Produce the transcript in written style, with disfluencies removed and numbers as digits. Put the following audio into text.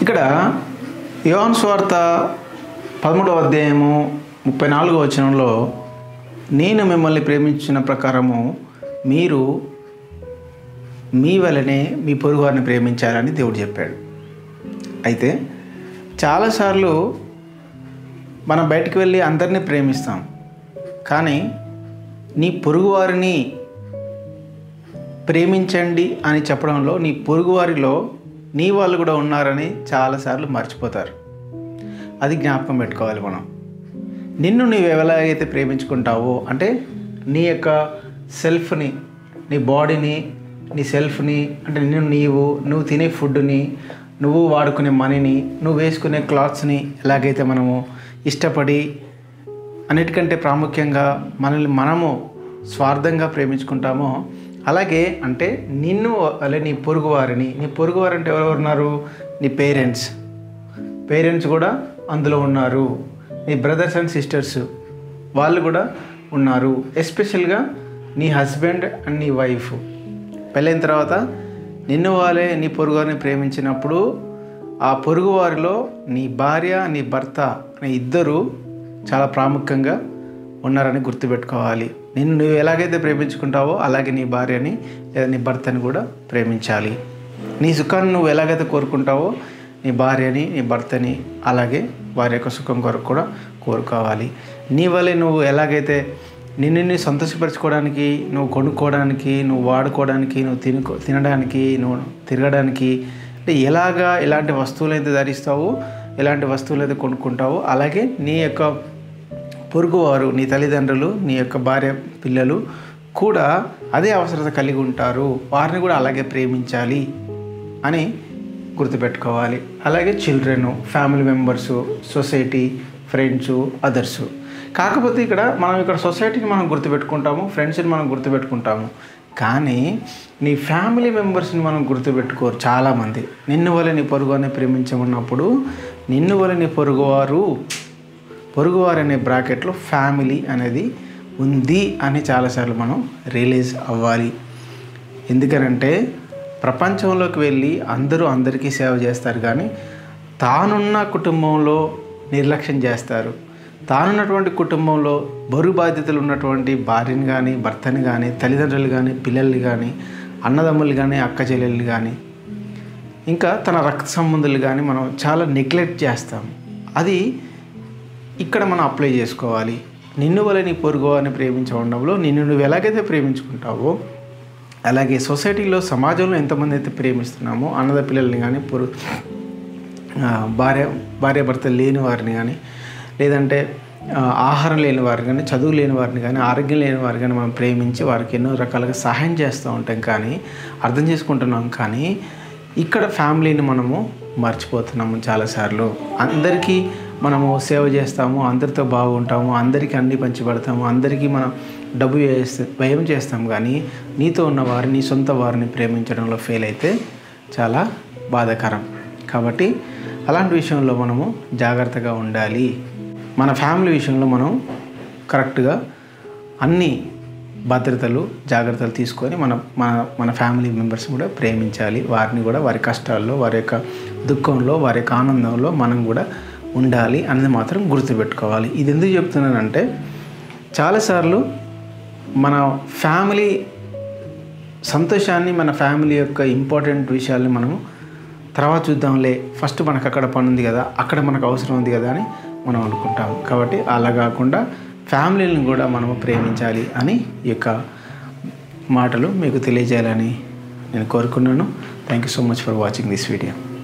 ఇక్కడ యోహాను సువార్త 13వ అధ్యాయము 34వ వచనంలో నేను మిమ్మల్ని ప్రేమించిన ప్రకారము మీరు మీ వలనే మీ పొరుగువారిని ప్రేమించాలని దేవుడు చెప్పాడు. అయితే చాలాసార్లు మనం బయటికి వెళ్ళి అందరినీ ప్రేమిస్తాం, కానీ నీ పొరుగువారిని ప్రేమించండి అని చెప్పడంలో నీ పొరుగువారిలో నీ వాళ్ళు కూడా ఉన్నారని చాలాసార్లు మర్చిపోతారు. అది జ్ఞాపకం పెట్టుకోవాలి. మనం నిన్ను నువ్వు ఎలాగైతే ప్రేమించుకుంటావో, అంటే నీ యొక్క సెల్ఫ్ని, నీ బాడీని, నీ సెల్ఫ్ని, అంటే నువ్వు తినే ఫుడ్ని, నువ్వు వాడుకునే మనీని, నువ్వు వేసుకునే క్లాత్స్ని ఎలాగైతే మనము ఇష్టపడి అన్నిటికంటే ప్రాముఖ్యంగా మనము స్వార్థంగా ప్రేమించుకుంటామో, అలాగే అంటే నిన్ను అలాగే నీ పొరుగువారు అంటే ఎవరెవరు ఉన్నారు? నీ పేరెంట్స్ కూడా అందులో ఉన్నారు. నీ బ్రదర్స్ అండ్ సిస్టర్స్ వాళ్ళు కూడా ఉన్నారు. ఎస్పెషల్గా నీ హస్బెండ్ అండ్ నీ వైఫ్ పెళ్ళైన తర్వాత నిన్ను వాళ్ళే నీ పొరుగువారిని ప్రేమించినప్పుడు ఆ పొరుగువారిలో నీ భార్య, నీ భర్త అనే ఇద్దరు చాలా ప్రాముఖ్యంగా ఉన్నారని గుర్తుపెట్టుకోవాలి. నువ్వు ఎలాగైతే ప్రేమించుకుంటావో అలాగే నీ భార్యని లేదా నీ భర్తని కూడా ప్రేమించాలి. నీ సుఖాన్ని నువ్వు ఎలాగైతే కోరుకుంటావో నీ భార్యని, నీ భర్తని అలాగే వారి యొక్క సుఖం కొరకు కూడా కోరుకోవాలి. నీ వల్లే నువ్వు ఎలాగైతే నిన్ను సంతోషపరచుకోవడానికి, నువ్వు కొనుక్కోవడానికి, నువ్వు వాడుకోవడానికి, నువ్వు తినడానికి, నువ్వు తిరగడానికి, అంటే ఎలాంటి వస్తువులు అయితే ధరిస్తావో, ఎలాంటి వస్తువులు అయితే కొనుక్కుంటావో, అలాగే నీ యొక్క పొరుగువారు, నీ తల్లిదండ్రులు, నీ యొక్క భార్య, పిల్లలు కూడా అదే అవసరత కలిగి ఉంటారు. వారిని కూడా అలాగే ప్రేమించాలి అని గుర్తుపెట్టుకోవాలి. అలాగే children, family members, society, friends, others. కాకపోతే ఇక్కడ సొసైటీని మనం గుర్తుపెట్టుకుంటాము, ఫ్రెండ్స్ని మనం గుర్తుపెట్టుకుంటాము, కానీ నీ ఫ్యామిలీ మెంబర్స్ని మనం గుర్తుపెట్టుకోరు చాలామంది. నిన్ను వల్ల నీ పొరుగువారిని ప్రేమించమన్నప్పుడు నిన్ను వల్ల నీ పొరుగువారు అనే బ్రాకెట్లో ఫ్యామిలీ అనేది ఉంది అని చాలాసార్లు మనం రియలైజ్ అవ్వాలి. ఎందుకనంటే ప్రపంచంలోకి వెళ్ళి అందరికీ సేవ చేస్తారు, కానీ తానున్న కుటుంబంలో నిర్లక్ష్యం చేస్తారు. తానున్నటువంటి కుటుంబంలో బరువు బాధ్యతలు ఉన్నటువంటి భార్యని కానీ, భర్తని కానీ, తల్లిదండ్రులు కానీ, పిల్లల్ని కానీ, అన్నదమ్ములు కానీ, అక్క చెల్లెళ్ళు కానీ, ఇంకా తన రక్త సంబంధులు కానీ మనం చాలా నెగ్లెక్ట్ చేస్తాం. అది ఇక్కడ మనం అప్లై చేసుకోవాలి. నిన్ను వల్ల నీ పొరుగువారిని ప్రేమించడంలో నిన్ను నువ్వు ఎలాగైతే ప్రేమించుకుంటావో, అలాగే సొసైటీలో, సమాజంలో ఎంతమంది అయితే ప్రేమిస్తున్నామో అన్నద పిల్లల్ని కానీ, భార్య భర్తలు లేని వారిని కానీ, లేదంటే ఆహారం లేని వారిని కానీ, చదువు లేని వారిని కానీ, ఆరోగ్యం లేని వారిని కానీ మనం ప్రేమించి వారికి ఎన్నో రకాలుగా సహాయం చేస్తూ ఉంటాం, కానీ అర్థం చేసుకుంటున్నాం. కానీ ఇక్కడ ఫ్యామిలీని మనము మర్చిపోతున్నాము చాలాసార్లు. అందరికీ మనము సేవ చేస్తాము, అందరితో బాగుంటాము, అందరికీ అన్నీ పంచిపెడతాము, అందరికీ మనం డబ్బు వ్యయం చేస్తాం, కానీ నీతో ఉన్న వారిని, నీ సొంత వారిని ప్రేమించడంలో ఫెయిల్ అయితే చాలా బాధాకరం. కాబట్టి అలాంటి విషయంలో మనము జాగ్రత్తగా ఉండాలి. మన ఫ్యామిలీ విషయంలో మనం కరెక్ట్గా అన్ని భద్రతలు, జాగ్రత్తలు తీసుకొని మన ఫ్యామిలీ మెంబర్స్ కూడా ప్రేమించాలి. వారిని కూడా వారి కష్టాల్లో, వారి యొక్క దుఃఖంలో, వారి యొక్క ఆనందంలో మనం కూడా ఉండాలి అనేది మాత్రం గుర్తుపెట్టుకోవాలి. ఇది ఎందుకు చెప్తున్నానంటే చాలాసార్లు మన ఫ్యామిలీ సంతోషాన్ని, మన ఫ్యామిలీ యొక్క ఇంపార్టెంట్ విషయాల్ని మనము తర్వాత చూద్దాంలే, ఫస్ట్ మనకు అక్కడ పని ఉంది కదా, అక్కడ మనకు అవసరం ఉంది కదా అని మనం అనుకుంటాము. కాబట్టి అలా కాకుండా ఫ్యామిలీని కూడా మనము ప్రేమించాలి అని ఈ యొక్క మాటలు మీకు తెలియజేయాలని నేను కోరుకున్నాను. Thank you so much for watching this video.